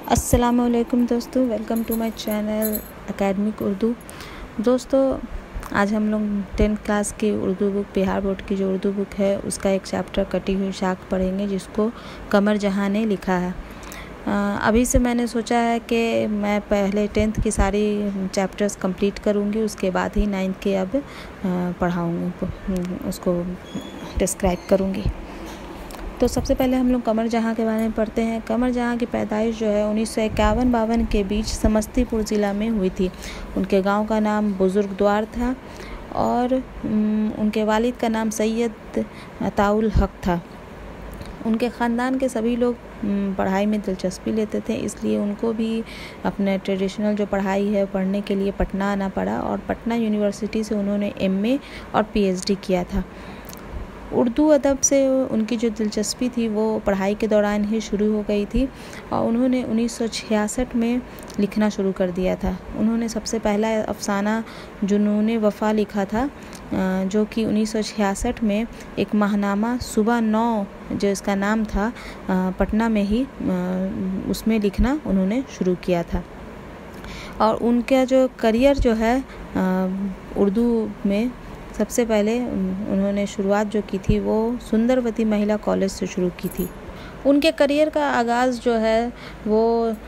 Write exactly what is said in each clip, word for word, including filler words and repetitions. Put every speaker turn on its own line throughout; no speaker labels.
अस्सलामुअलैकुम दोस्तों, welcome to my channel academic Urdu. दोस्तों, आज हम लोग टेंथ क्लास की उर्दू बुक, बिहार बोर्ड की जो उर्दू बुक है उसका एक चैप्टर कटी हुई शाख पढ़ेंगे, जिसको कमर जहाँ ने लिखा है। अभी से मैंने सोचा है कि मैं पहले टेंथ की सारी चैप्टर्स कंप्लीट करूँगी, उसके बाद ही नाइन्थ के अब पढ़ाऊँगी, उसको डिस्क्राइब करूँगी। तो सबसे पहले हम लोग कमर जहाँ के बारे में पढ़ते हैं। कमर जहाँ की पैदाइश जो है उन्नीस सौ इक्यावन बावन के बीच समस्तीपुर ज़िला में हुई थी। उनके गांव का नाम बुजुर्ग द्वार था और उनके वालिद का नाम सैयद अताउल हक था। उनके ख़ानदान के सभी लोग पढ़ाई में दिलचस्पी लेते थे, इसलिए उनको भी अपने ट्रेडिशनल जो पढ़ाई है पढ़ने के लिए पटना आना पड़ा और पटना यूनिवर्सिटी से उन्होंने एम ए और पी एच डी किया था। उर्दू अदब से उनकी जो दिलचस्पी थी वो पढ़ाई के दौरान ही शुरू हो गई थी और उन्होंने उन्नीस सौ छियासठ में लिखना शुरू कर दिया था। उन्होंने सबसे पहला अफसाना जुनून वफ़ा लिखा था, जो कि उन्नीस सौ छियासठ में एक माहनामा सुबह नौ, जो इसका नाम था, पटना में ही उसमें लिखना उन्होंने शुरू किया था। और उनका जो करियर जो है उर्दू में सबसे पहले उन्होंने शुरुआत जो की थी वो सुंदरवती महिला कॉलेज से शुरू की थी। उनके करियर का आगाज़ जो है वो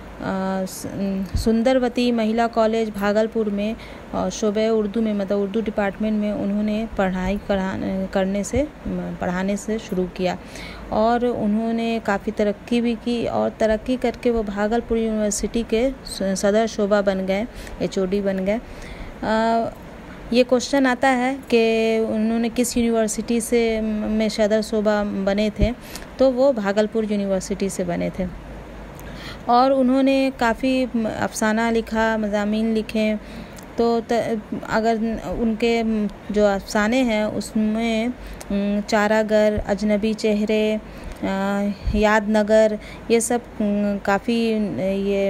सुंदरवती महिला कॉलेज भागलपुर में शोबे उर्दू में, मतलब उर्दू डिपार्टमेंट में उन्होंने पढ़ाई करने से पढ़ाने से शुरू किया और उन्होंने काफ़ी तरक्की भी की और तरक्की करके वो भागलपुर यूनिवर्सिटी के सदर शोबा बन गए, एच ओ डी बन गए। ये क्वेश्चन आता है कि उन्होंने किस यूनिवर्सिटी से में सदर शोबा बने थे, तो वो भागलपुर यूनिवर्सिटी से बने थे। और उन्होंने काफ़ी अफसाना लिखा, मज़ामीन लिखे। तो त, अगर उनके जो अफसाने हैं उसमें चारागर, अजनबी चेहरे, यादनगर, ये सब काफ़ी ये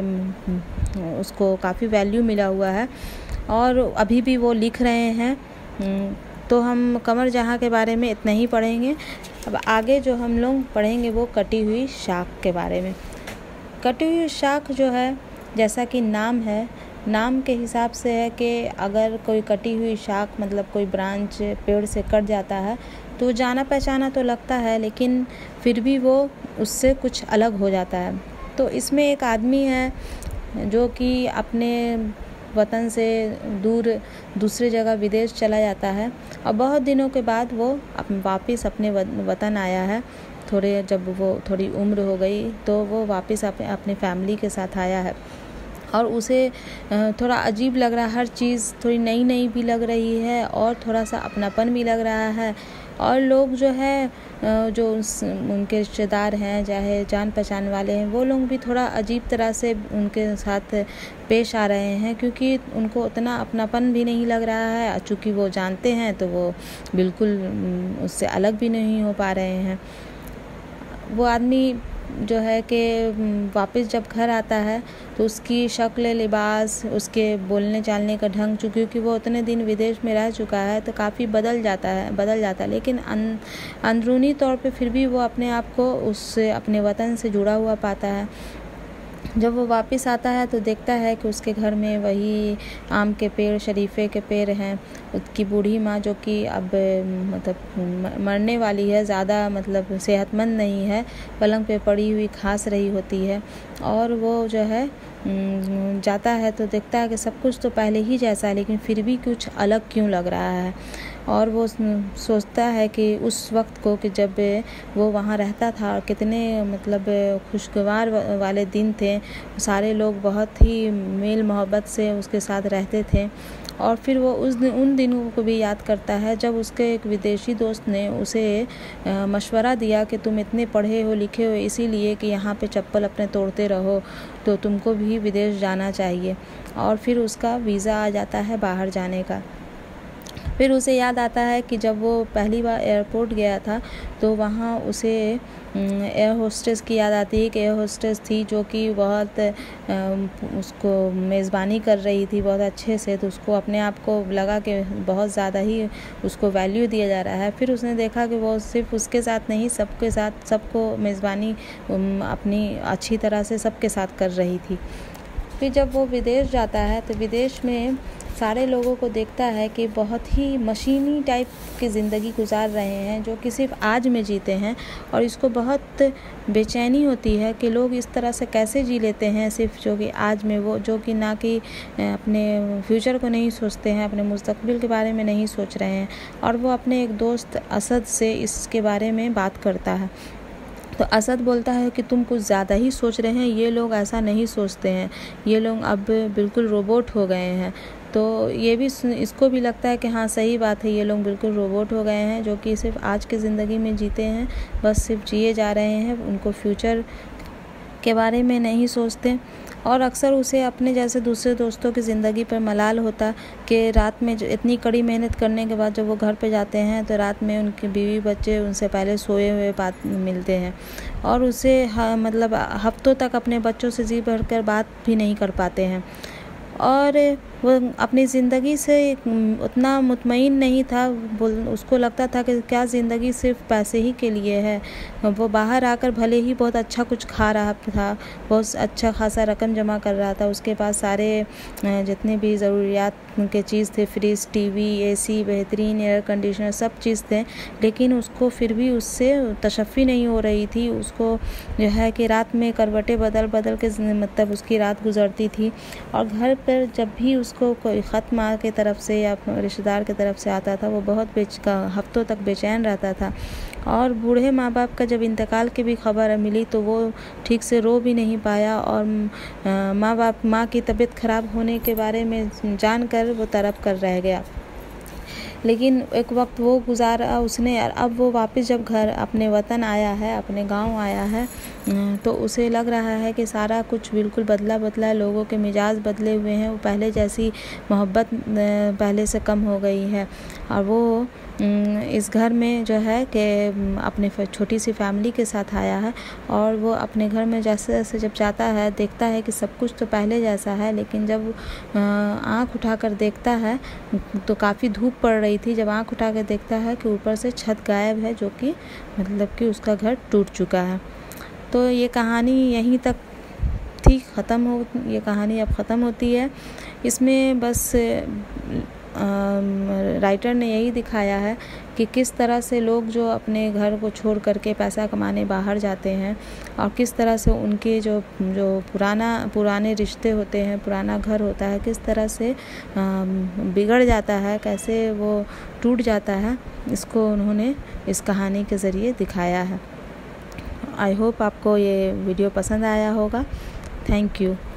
उसको काफ़ी वैल्यू मिला हुआ है और अभी भी वो लिख रहे हैं। तो हम कमर जहाँ के बारे में इतना ही पढ़ेंगे। अब आगे जो हम लोग पढ़ेंगे वो कटी हुई शाख के बारे में। कटी हुई शाख जो है, जैसा कि नाम है, नाम के हिसाब से है कि अगर कोई कटी हुई शाख मतलब कोई ब्रांच पेड़ से कट जाता है तो जाना पहचाना तो लगता है, लेकिन फिर भी वो उससे कुछ अलग हो जाता है। तो इसमें एक आदमी है जो कि अपने वतन से दूर दूसरे जगह विदेश चला जाता है और बहुत दिनों के बाद वो वापस अपने वतन आया है। थोड़े जब वो थोड़ी उम्र हो गई तो वो वापस अपने फैमिली के साथ आया है और उसे थोड़ा अजीब लग रहा है, हर चीज़ थोड़ी नई नई भी लग रही है और थोड़ा सा अपनापन भी लग रहा है। और लोग जो है जो उनके रिश्तेदार हैं, चाहे जान पहचान वाले हैं, वो लोग भी थोड़ा अजीब तरह से उनके साथ पेश आ रहे हैं, क्योंकि उनको उतना अपनापन भी नहीं लग रहा है। चूँकि वो जानते हैं तो वो बिल्कुल उससे अलग भी नहीं हो पा रहे हैं। वो आदमी जो है कि वापस जब घर आता है तो उसकी शक्ल, लिबास, उसके बोलने चालने का ढंग, क्योंकि वो उतने दिन विदेश में रह चुका है तो काफ़ी बदल जाता है बदल जाता है लेकिन अं, अंदरूनी तौर पे फिर भी वो अपने आप को उससे, अपने वतन से जुड़ा हुआ पाता है। जब वो वापस आता है तो देखता है कि उसके घर में वही आम के पेड़, शरीफे के पेड़ हैं। उसकी बूढ़ी माँ, जो कि अब मतलब मरने वाली है, ज़्यादा मतलब सेहतमंद नहीं है, पलंग पे पड़ी हुई खास रही होती है। और वो जो है जाता है तो देखता है कि सब कुछ तो पहले ही जैसा है, लेकिन फिर भी कुछ अलग क्यों लग रहा है। और वो सोचता है कि उस वक्त को कि जब वो वहाँ रहता था और कितने मतलब खुशगवार वाले दिन थे, सारे लोग बहुत ही मेल मोहब्बत से उसके साथ रहते थे। और फिर वो उस दिन उन दिनों को भी याद करता है जब उसके एक विदेशी दोस्त ने उसे मशवरा दिया कि तुम इतने पढ़े हो लिखे हो इसीलिए कि यहाँ पे चप्पल अपने तोड़ते रहो, तो तुमको भी विदेश जाना चाहिए। और फिर उसका वीज़ा आ जाता है बाहर जाने का। फिर उसे याद आता है कि जब वो पहली बार एयरपोर्ट गया था तो वहाँ उसे एयर होस्टेस की याद आती है कि एयर होस्टेस थी जो कि बहुत उसको मेज़बानी कर रही थी बहुत अच्छे से, तो उसको अपने आप को लगा कि बहुत ज़्यादा ही उसको वैल्यू दिया जा रहा है। फिर उसने देखा कि वो सिर्फ उसके साथ नहीं सबके साथ सबको मेज़बानी अपनी अच्छी तरह से सबके साथ कर रही थी। फिर जब वो विदेश जाता है तो विदेश में सारे लोगों को देखता है कि बहुत ही मशीनी टाइप की ज़िंदगी गुजार रहे हैं जो कि सिर्फ आज में जीते हैं, और इसको बहुत बेचैनी होती है कि लोग इस तरह से कैसे जी लेते हैं सिर्फ जो कि आज में, वो जो कि ना कि अपने फ्यूचर को नहीं सोचते हैं, अपने मुस्तकबिल के बारे में नहीं सोच रहे हैं। और वो अपने एक दोस्त असद से इसके बारे में बात करता है तो असद बोलता है कि तुम कुछ ज़्यादा ही सोच रहे हैं, ये लोग ऐसा नहीं सोचते हैं, ये लोग अब बिल्कुल रोबोट हो गए हैं। तो ये भी इसको भी लगता है कि हाँ सही बात है, ये लोग बिल्कुल रोबोट हो गए हैं जो कि सिर्फ आज की ज़िंदगी में जीते हैं, बस सिर्फ जिए जा रहे हैं, उनको फ्यूचर के बारे में नहीं सोचते। और अक्सर उसे अपने जैसे दूसरे दोस्तों की ज़िंदगी पर मलाल होता कि रात में इतनी कड़ी मेहनत करने के बाद जब वो घर पे जाते हैं तो रात में उनके बीवी बच्चे उनसे पहले सोए हुए बात मिलते हैं, और उसे मतलब हफ्तों तक अपने बच्चों से जी भर कर बात भी नहीं कर पाते हैं। और वो अपनी ज़िंदगी से उतना मुतमईन नहीं था, उसको लगता था कि क्या ज़िंदगी सिर्फ पैसे ही के लिए है। वो बाहर आकर भले ही बहुत अच्छा कुछ खा रहा था, बहुत अच्छा खासा रकम जमा कर रहा था, उसके पास सारे जितने भी ज़रूरियात के चीज़ थे, फ्रिज, टीवी, एसी, बेहतरीन एयर कंडीशनर, सब चीज़ थे, लेकिन उसको फिर भी उससे तशफ़ी नहीं हो रही थी। उसको जो है कि रात में करवटें बदल बदल के मतलब उसकी रात गुजरती थी, और घर पर जब भी उसको कोई ख़त माँ की तरफ से या रिश्तेदार की तरफ से आता था वो बहुत बेच का हफ्तों तक बेचैन रहता था। और बूढ़े माँ बाप का जब इंतकाल की भी खबर मिली तो वो ठीक से रो भी नहीं पाया, और माँ बाप माँ की तबीयत ख़राब होने के बारे में जानकर वो तड़प कर रह गया। लेकिन एक वक्त वो गुजारा उसने, अब वो वापस जब घर अपने वतन आया है, अपने गांव आया है, तो उसे लग रहा है कि सारा कुछ बिल्कुल बदला बदला है, लोगों के मिजाज बदले हुए हैं, वो पहले जैसी मोहब्बत पहले से कम हो गई है। और वो इस घर में जो है कि अपने छोटी सी फैमिली के साथ आया है, और वो अपने घर में जैसे जैसे जब जाता है देखता है कि सब कुछ तो पहले जैसा है, लेकिन जब आँख उठाकर देखता है तो काफ़ी धूप पड़ रही थी। जब आँख उठा कर देखता है कि ऊपर से छत गायब है, जो कि मतलब कि उसका घर टूट चुका है। तो ये कहानी यहीं तक थी, ख़त्म हो ये कहानी अब ख़त्म होती है। इसमें बस राइटर ने यही दिखाया है कि किस तरह से लोग जो अपने घर को छोड़ करके पैसा कमाने बाहर जाते हैं, और किस तरह से उनके जो जो पुराना पुराने रिश्ते होते हैं, पुराना घर होता है, किस तरह से बिगड़ जाता है, कैसे वो टूट जाता है, इसको उन्होंने इस कहानी के ज़रिए दिखाया है। आई होप आपको ये वीडियो पसंद आया होगा। Thank you.